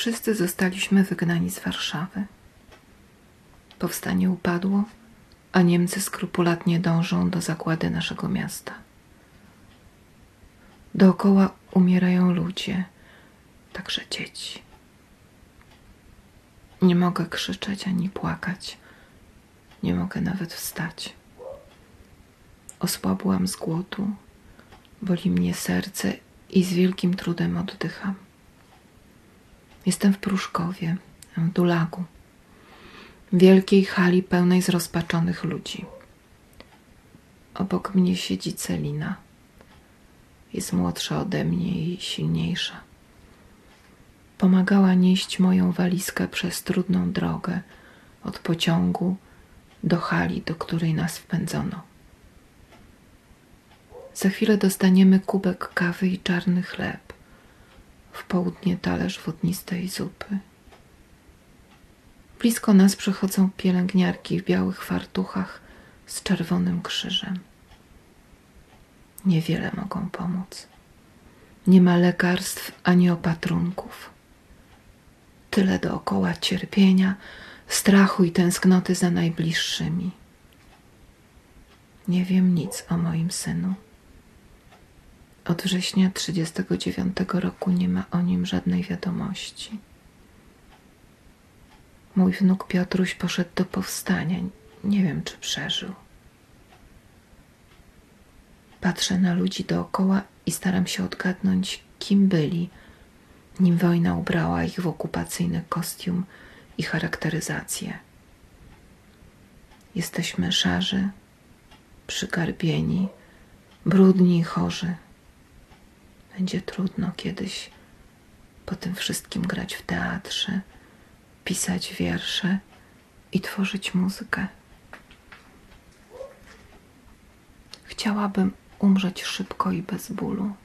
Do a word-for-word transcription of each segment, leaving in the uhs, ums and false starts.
Wszyscy zostaliśmy wygnani z Warszawy. Powstanie upadło, a Niemcy skrupulatnie dążą do zagłady naszego miasta. Dookoła umierają ludzie, także dzieci. Nie mogę krzyczeć ani płakać. Nie mogę nawet wstać. Osłabłam z głodu, boli mnie serce i z wielkim trudem oddycham. Jestem w Pruszkowie, w Dulagu, wielkiej hali pełnej zrozpaczonych ludzi. Obok mnie siedzi Celina. Jest młodsza ode mnie i silniejsza. Pomagała nieść moją walizkę przez trudną drogę od pociągu do hali, do której nas wpędzono. Za chwilę dostaniemy kubek kawy i czarny chleb, w południe talerz wodnistej zupy. Blisko nas przechodzą pielęgniarki w białych fartuchach z czerwonym krzyżem. Niewiele mogą pomóc. Nie ma lekarstw ani opatrunków. Tyle dookoła cierpienia, strachu i tęsknoty za najbliższymi. Nie wiem nic o moim synu. Od września trzydziestego dziewiątego roku nie ma o nim żadnej wiadomości. Mój wnuk Piotruś poszedł do powstania. Nie wiem, czy przeżył. Patrzę na ludzi dookoła i staram się odgadnąć, kim byli, nim wojna ubrała ich w okupacyjny kostium i charakteryzację. Jesteśmy szarzy, przygarbieni, brudni i chorzy. Będzie trudno kiedyś po tym wszystkim grać w teatrze, pisać wiersze i tworzyć muzykę. Chciałabym umrzeć szybko i bez bólu.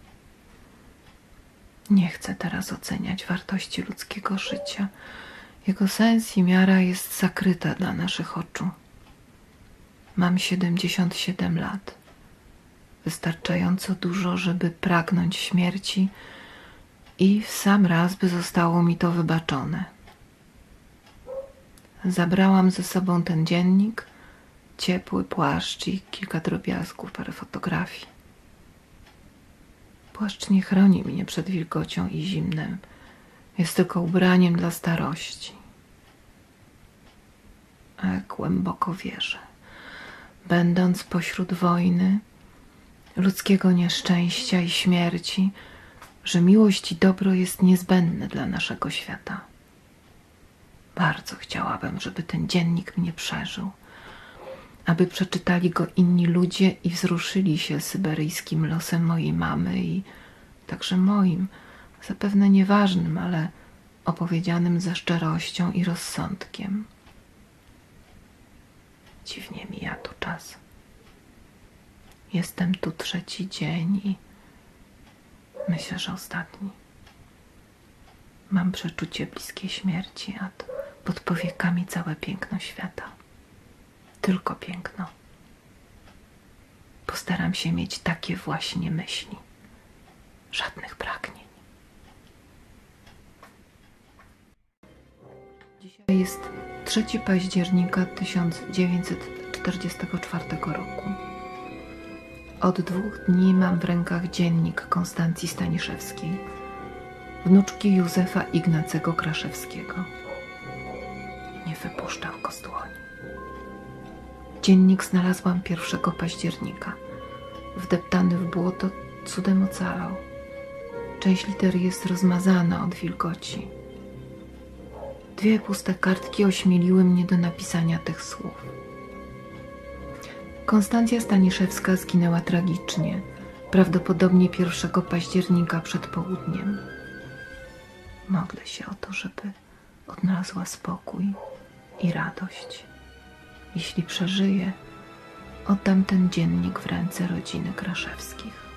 Nie chcę teraz oceniać wartości ludzkiego życia. Jego sens i miara jest zakryta dla naszych oczu. Mam siedemdziesiąt siedem lat. Wystarczająco dużo, żeby pragnąć śmierci i w sam raz by zostało mi to wybaczone. Zabrałam ze sobą ten dziennik, ciepły płaszcz i kilka drobiazgów, parę fotografii. Płaszcz nie chroni mnie przed wilgocią i zimnem. Jest tylko ubraniem dla starości. A głęboko wierzę, będąc pośród wojny, ludzkiego nieszczęścia i śmierci, że miłość i dobro jest niezbędne dla naszego świata. Bardzo chciałabym, żeby ten dziennik mnie przeżył, aby przeczytali go inni ludzie i wzruszyli się syberyjskim losem mojej mamy i także moim, zapewne nieważnym, ale opowiedzianym ze szczerością i rozsądkiem. Dziwnie mija tu czas. Jestem tu trzeci dzień i myślę, że ostatni. Mam przeczucie bliskiej śmierci, a to pod powiekami całe piękno świata. Tylko piękno. Postaram się mieć takie właśnie myśli. Żadnych pragnień. Dzisiaj jest trzeciego października tysiąc dziewięćset czterdziestego czwartego roku. Od dwóch dni mam w rękach dziennik Konstancji Staniszewskiej, wnuczki Józefa Ignacego Kraszewskiego. Nie wypuszczam go z dłoni. Dziennik znalazłam pierwszego października. Wdeptany w błoto, cudem ocalał. Część liter jest rozmazana od wilgoci. Dwie puste kartki ośmieliły mnie do napisania tych słów. Konstancja Staniszewska zginęła tragicznie, prawdopodobnie pierwszego października przed południem. Modlę się o to, żeby odnalazła spokój i radość. Jeśli przeżyje, oddam ten dziennik w ręce rodziny Kraszewskich.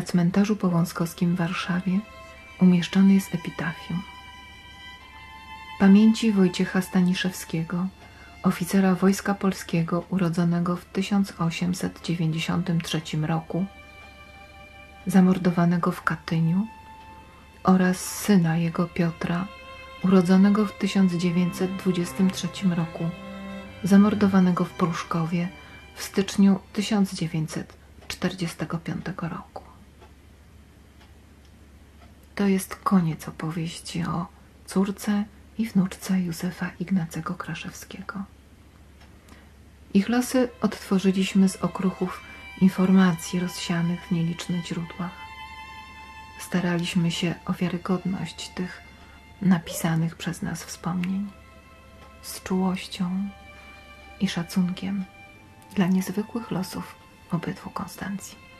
Na cmentarzu powązkowskim w Warszawie umieszczony jest epitafium. Pamięci Wojciecha Staniszewskiego, oficera Wojska Polskiego urodzonego w tysiąc osiemset dziewięćdziesiątym trzecim roku, zamordowanego w Katyniu, oraz syna jego Piotra, urodzonego w tysiąc dziewięćset dwudziestym trzecim roku, zamordowanego w Pruszkowie w styczniu tysiąc dziewięćset czterdziestego piątego roku. To jest koniec opowieści o córce i wnuczce Józefa Ignacego Kraszewskiego. Ich losy odtworzyliśmy z okruchów informacji rozsianych w nielicznych źródłach. Staraliśmy się o wiarygodność tych napisanych przez nas wspomnień, z czułością i szacunkiem dla niezwykłych losów obydwu Konstancji.